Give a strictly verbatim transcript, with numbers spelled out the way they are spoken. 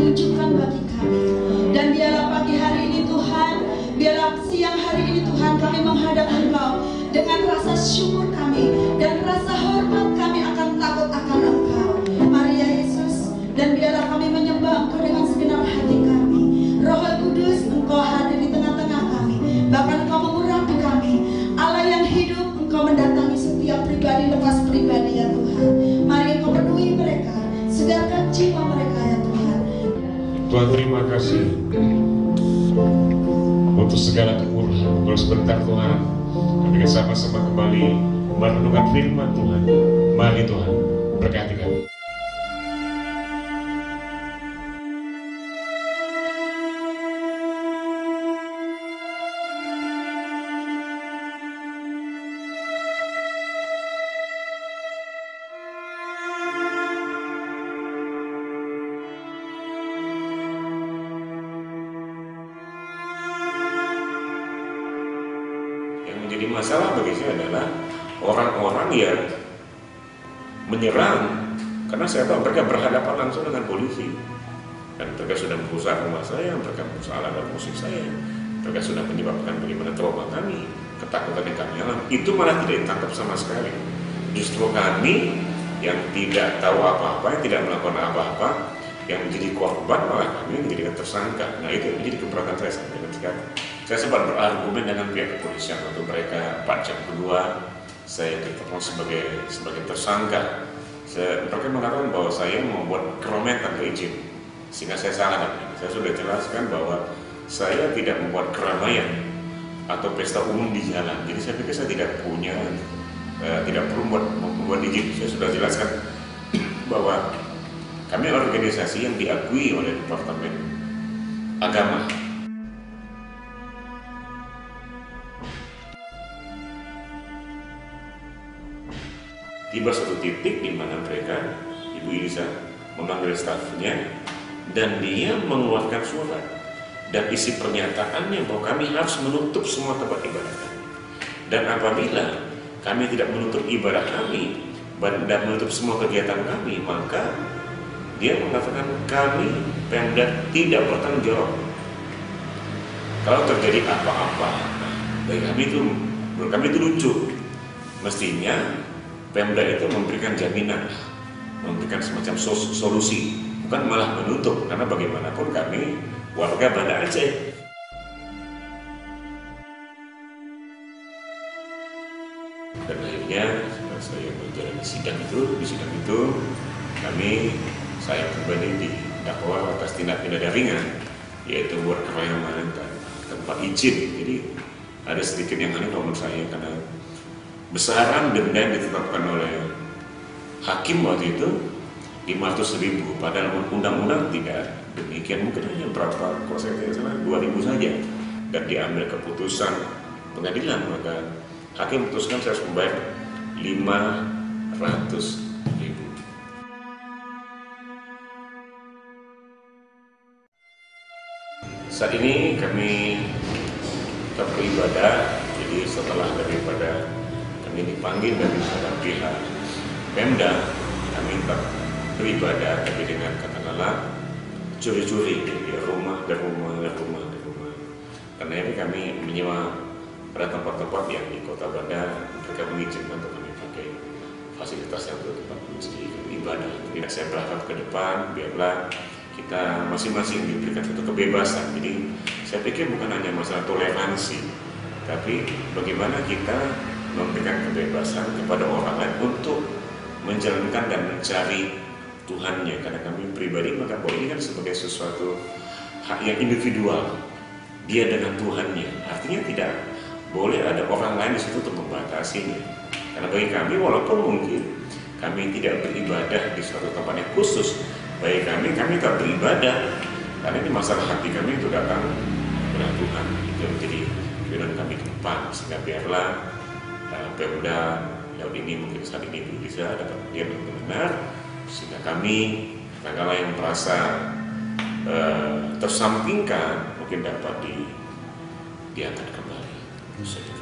tujukan bagi kami. Dan biarlah pagi hari ini Tuhan, biarlah siang hari ini Tuhan, kami menghadap Engkau dengan rasa syukur kami dan rasa hormat kami akan takut akan Engkau. Mari ya Yesus, dan biarlah kami menyembah Engkau dengan segenap hati kami. Roh Kudus, Engkau hadir di tengah-tengah kami, bahkan Engkau mengurapi kami. Allah yang hidup, Engkau mendatangi setiap pribadi lepas pribadi ya Tuhan. Mari Engkau penuhi mereka, segarkan jiwa mereka ya Tuhan. Tuhan, terima kasih untuk segala kemurahan. Kalau sebentar Tuhan, kami akan sama-sama kembali merenungkan firman Tuhan. Mari Tuhan, berkati kami. Jadi masalah bagi saya adalah orang-orang yang menyerang karena saya tahu mereka berhadapan langsung dengan polisi, dan mereka sudah merusak rumah saya, mereka merusak alat musik saya, mereka sudah menyebabkan bagaimana trauma kami, ketakutan yang kami alami. Itu malah tidak ditangkap sama sekali. Justru kami yang tidak tahu apa-apa, yang tidak melakukan apa-apa, yang menjadi korban, malah kami menjadi tersangka. Nah, itu menjadi keberatan saya sampai dengan sekarang. Saya sempat berargumen dengan pihak kepolisian untuk mereka empat jam kedua saya ditetapkan sebagai sebagai tersangka. Saya, mereka mengatakan bahwa saya membuat keromet tanpa izin, sehingga saya salah. Saya sudah jelaskan bahwa saya tidak membuat keramaian atau pesta umum di jalan. Jadi saya pikir saya tidak punya, eh, tidak perlu membuat, membuat izin. Saya sudah jelaskan bahwa kami organisasi yang diakui oleh Departemen Agama. Tiba satu titik di mana mereka, Ibu Elisa memanggil stafnya, dan dia mengeluarkan surat dan isi pernyataannya bahwa kami harus menutup semua tempat ibadah kami. Dan apabila kami tidak menutup ibadah kami dan menutup semua kegiatan kami, maka dia mengatakan kami Pemda tidak bertanggung jawab kalau terjadi apa-apa. Bagi kami itu, menurut kami itu lucu. Mestinya Pemda itu memberikan jaminan, memberikan semacam solusi, bukan malah menutup, karena bagaimanapun kami warga Banda Aceh. Dan akhirnya saya menjalani sidang itu, di sidang itu kami, saya pribadi didakwa atas tindak pidana ringan, yaitu buat keroyokan tanpa izin. Jadi ada sedikit yang aneh menurut saya, karena besaran denda yang ditetapkan oleh hakim waktu itu lima ratus ribu, padahal undang-undang tidak demikian, mungkin hanya berapa, kalau saya tidak salah dua ribu saja. Dan diambil keputusan pengadilan, maka hakim memutuskan saya harus membayar lima ratus ribu. Saat ini kami tetap beribadah, jadi setelah daripada kami dipanggil dari pihak Pemda, kami tetap beribadah, tapi dengan katakanlah curi-curi di rumah dan rumah dan rumah dan rumah. Karena ini kami menyewa pada tempat-tempat yang di Kota Banda, mereka mengizinkan untuk kami pakai fasilitas yang tempat meski ibadah. Tidak saya berharap ke depan, biarlah kita masing-masing diberikan satu kebebasan. Jadi saya pikir bukan hanya masalah toleransi, tapi bagaimana kita memberikan kebebasan kepada orang lain untuk menjalankan dan mencari Tuhannya. Karena kami pribadi maka bahwa ini kan sebagai sesuatu hak yang individual, dia dengan Tuhannya. Artinya tidak boleh ada orang lain di situ untuk membatasinya. Karena bagi kami, walaupun mungkin kami tidak beribadah di suatu tempat yang khusus, bagi kami kami tak beribadah karena ini masalah hati kami itu datang kepada Tuhan. Itu menjadi firman kami ke depan, sehingga biarlah Pemda yang ini mungkin saat ini bisa dapat dia benar, sehingga kami kadang-kadang yang merasa uh, tersampingkan mungkin dapat di, diangkat kembali.